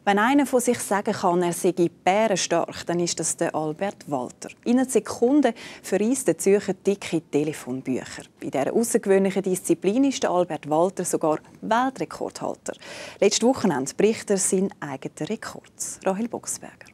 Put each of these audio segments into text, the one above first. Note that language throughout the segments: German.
Wenn einer von sich sagen kann, er sei bärenstark, dann ist das der Albert Walter. In Sekunden verreist der Zürcher dicke Telefonbücher. Bei dieser außergewöhnlichen Disziplin ist der Albert Walter sogar Weltrekordhalter. Letztes Wochenende bricht er seinen eigenen Rekord. Rahel Boxberger.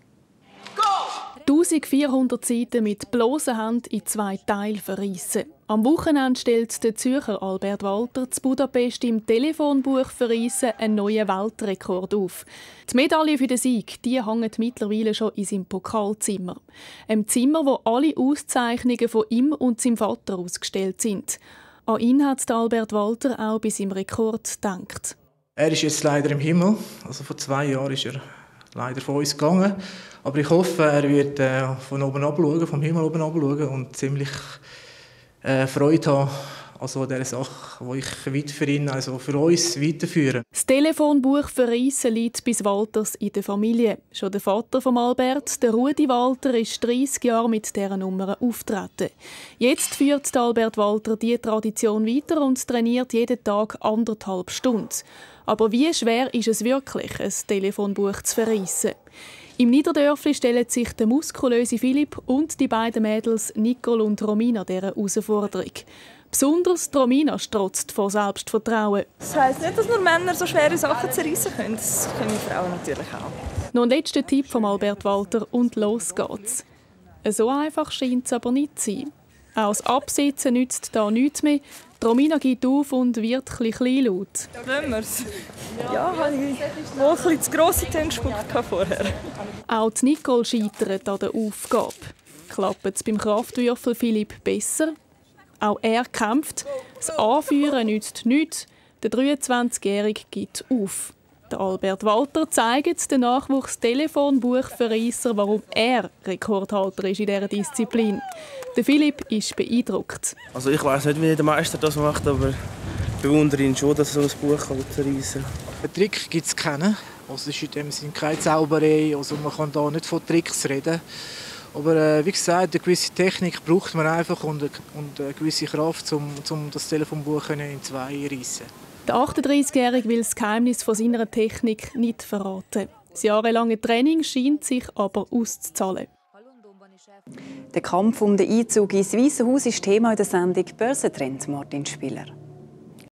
1400 Seiten mit bloßen Händen in 2 Teile verreissen. Am Wochenende stellt der Zürcher Albert Walter zu Budapest im Telefonbuch verreissen einen neuen Weltrekord auf. Die Medaille für den Sieg die hängt mittlerweile schon in seinem Pokalzimmer. Einem Zimmer, wo alle Auszeichnungen von ihm und seinem Vater ausgestellt sind. An ihn hat Albert Walter auch bei seinem Rekord gedacht. Er ist jetzt leider im Himmel. Also vor 2 Jahren ist er leider von uns gegangen. Aber ich hoffe, er wird von oben abschauen, vom Himmel oben abschauen und ziemlich Freude haben an dieser Sache, die ich weit für ihn, also für uns, weiterführe. Das Telefonbuch verreissen liegt bis Walters in der Familie. Schon der Vater von Albert, der Rudi Walter, ist 30 Jahre mit dieser Nummer auftreten. Jetzt führt Albert Walter diese Tradition weiter und trainiert jeden Tag 1,5 Stunden. Aber wie schwer ist es wirklich, ein Telefonbuch zu verreissen? Im Niederdörfli stellen sich der muskulöse Philipp und die beiden Mädels Nicole und Romina dieser Herausforderung. Besonders Romina strotzt vor Selbstvertrauen. Das heisst nicht, dass nur Männer so schwere Sachen zerreissen können. Das können wir Frauen natürlich auch. Noch ein letzter Tipp von Albert Walter und los geht's. So einfach scheint es aber nicht zu sein. Auch das Absitzen nützt da nichts mehr. Die Romina gibt auf und wird ein bisschen laut. Wollen wir es? Ja, habe ich wohl ein bisschen zu grosse Töne gespuckt vorher. Auch die Nicole scheitert an der Aufgabe. Klappt es beim Kraftwürfel Philipp besser? Auch er kämpft. Das Anführen nützt nichts. Der 23-Jährige gibt auf. Der Albert Walter zeigt den Nachwuchs-Telefonbuchverreisser, warum er Rekordhalter ist in dieser Disziplin. Der Philipp ist beeindruckt. Also ich weiß nicht, wie der Meister das macht, aber ich bewundere ihn schon, dass er so ein Buch zerreissen kann. Einen Trick gibt es keinen. Also es ist in dem Sinne keine Zauberei. Also man kann da nicht von Tricks reden. Aber wie gesagt, eine gewisse Technik braucht man einfach und eine gewisse Kraft, um das Telefonbuch in 2 reissen. Der 38-Jährige will das Geheimnis von seiner Technik nicht verraten. Das jahrelange Training scheint sich aber auszuzahlen. Der Kampf um den Einzug ins Weiße Haus ist Thema in der Sendung «Börsentrend», Martin Spiller.